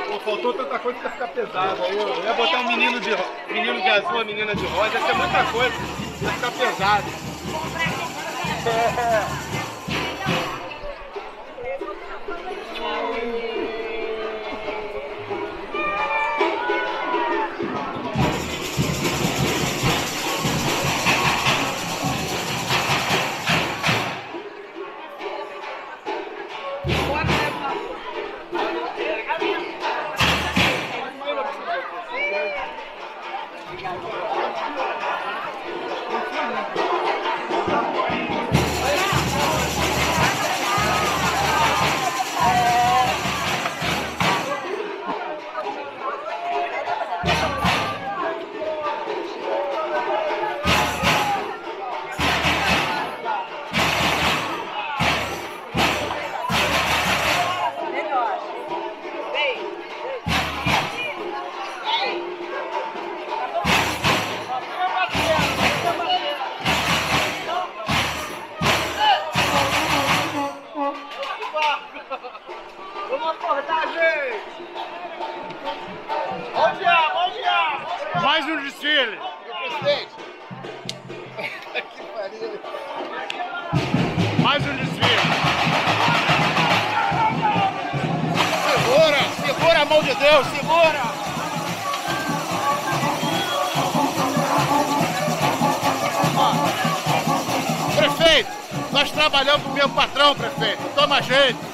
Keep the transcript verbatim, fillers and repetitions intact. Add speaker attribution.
Speaker 1: Pô, faltou tanta coisa pra ficar pesado. Aí eu ia botar um menino de, menino de azul, uma menina de rosa, ia ser muita coisa, ia ficar pesado. É. Vamos acordar, gente! Bom dia, bom dia! Mais um desfile! Presidente! Que pariu! Mais um desfile! Segura! Segura a mão de Deus! Segura! Ó, prefeito! Nós trabalhamos com o meu patrão, prefeito! Toma jeito!